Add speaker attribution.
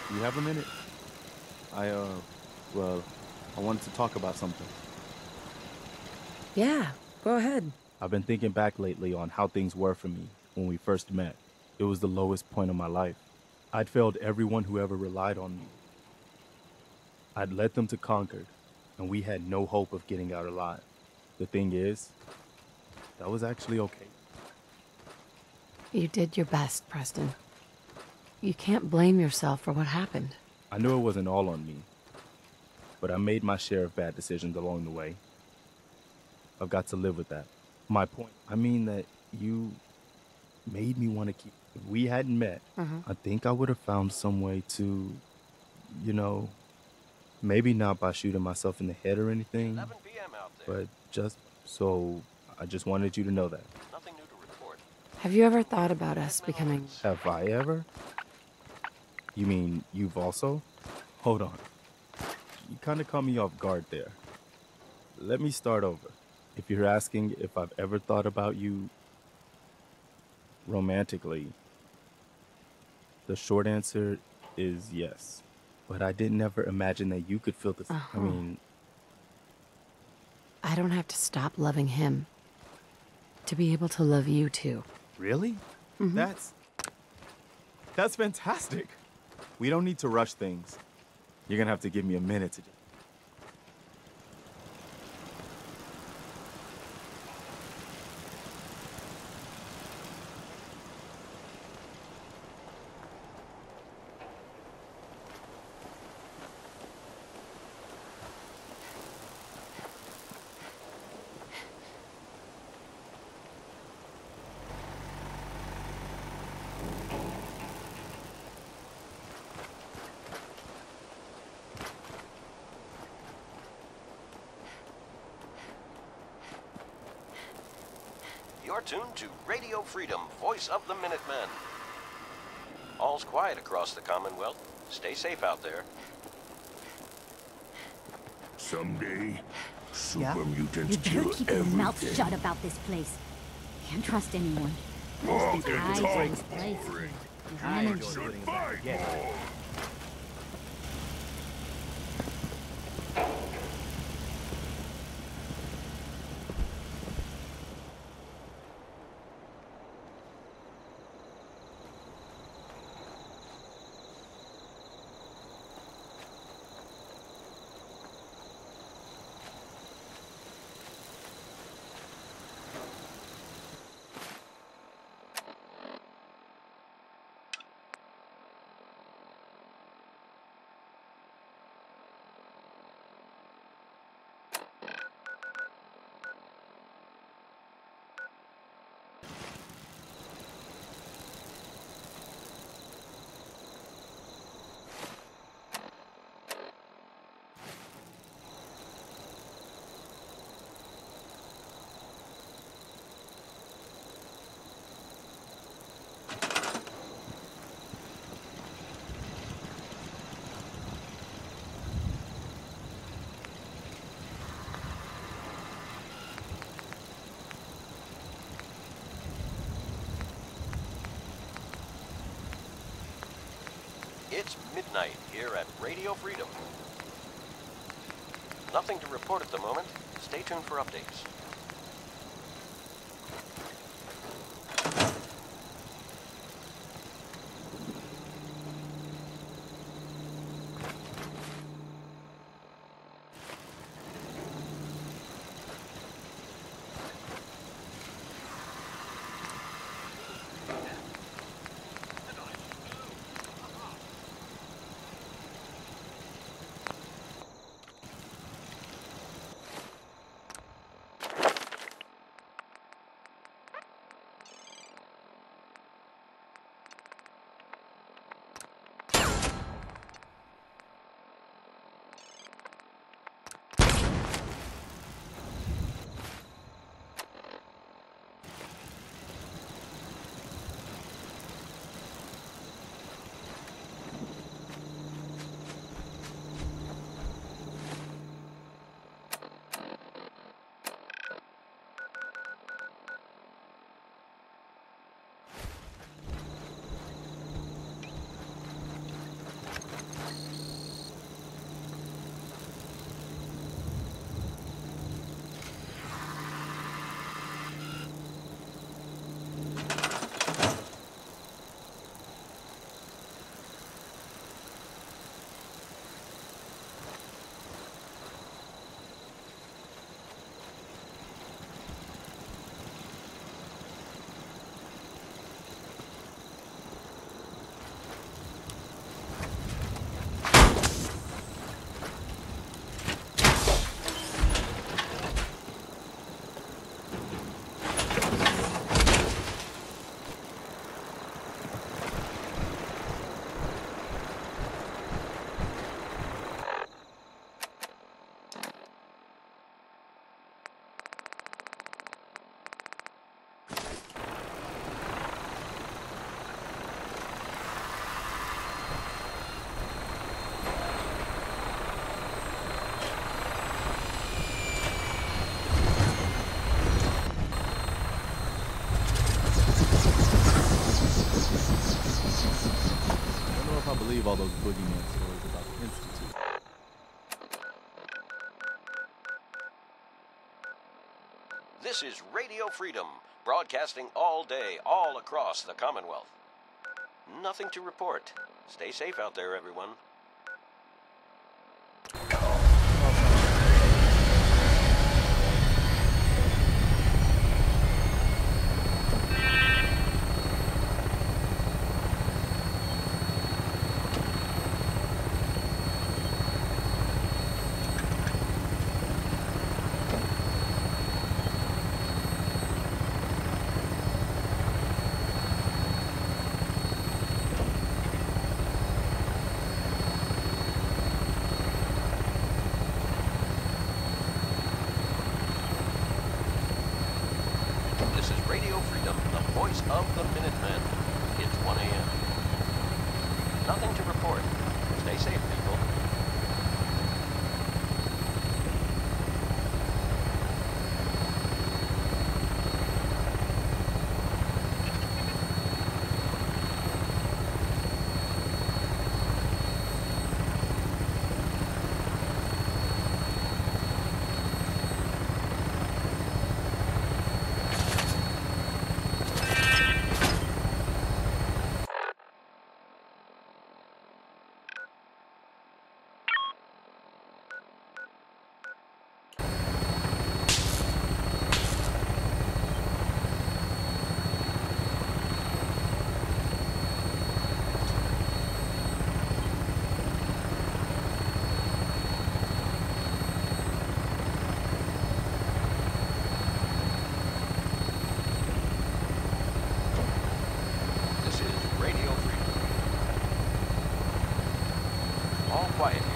Speaker 1: You have a minute? I, well, I wanted to talk about something.
Speaker 2: Yeah, go ahead.
Speaker 1: I've been thinking back lately on how things were for me when we first met. It was the lowest point of my life. I'd failed everyone who ever relied on me. I'd led them to Concord, and we had no hope of getting out alive. The thing is, that was actually okay.
Speaker 2: You did your best, Preston. You can't blame yourself for what happened.
Speaker 1: I knew it wasn't all on me, but I made my share of bad decisions along the way. I've got to live with that. My point, I mean that you made me want to keep. If we hadn't met, I think I would have found some way to, you know, maybe not by shooting myself in the head or anything,
Speaker 3: 11 p.m. out there.
Speaker 1: but just so I just wanted you to know that.
Speaker 3: Nothing new to report.
Speaker 2: Have you ever thought about us becoming...
Speaker 1: Have I ever? You mean you've also? Hold on. You kind of caught me off guard there. Let me start over. If you're asking if I've ever thought about you romantically, the short answer is yes. But I didn't ever imagine that you could feel this. I mean,
Speaker 2: I don't have to stop loving him to be able to love you too.
Speaker 1: really? That's fantastic. We don't need to rush things. You're gonna have to give me a minute to.
Speaker 3: You're tuned to Radio Freedom, voice of the Minutemen. All's quiet across the Commonwealth. Stay safe out there.
Speaker 4: Someday, super
Speaker 5: You
Speaker 4: mutants
Speaker 5: better
Speaker 4: kill
Speaker 5: keep your mouth
Speaker 4: everything.
Speaker 5: shut about this place. Can't trust anyone.
Speaker 4: Oh,
Speaker 5: There's
Speaker 4: good
Speaker 5: ties
Speaker 4: talk,
Speaker 5: in this place.
Speaker 4: boring.
Speaker 5: Venom.
Speaker 4: You should fight more.
Speaker 3: It's midnight here at Radio Freedom. Nothing to report at the moment. Stay tuned for updates.
Speaker 1: believe all those boogeyman stories about the Institute.
Speaker 3: This is Radio Freedom, broadcasting all day, all across the Commonwealth. Nothing to report. Stay safe out there, everyone. This is Radio Freedom, the voice of the Minutemen. It's 1 a.m. Nothing to report. Stay safe, people. This is Radio Freedom. All quiet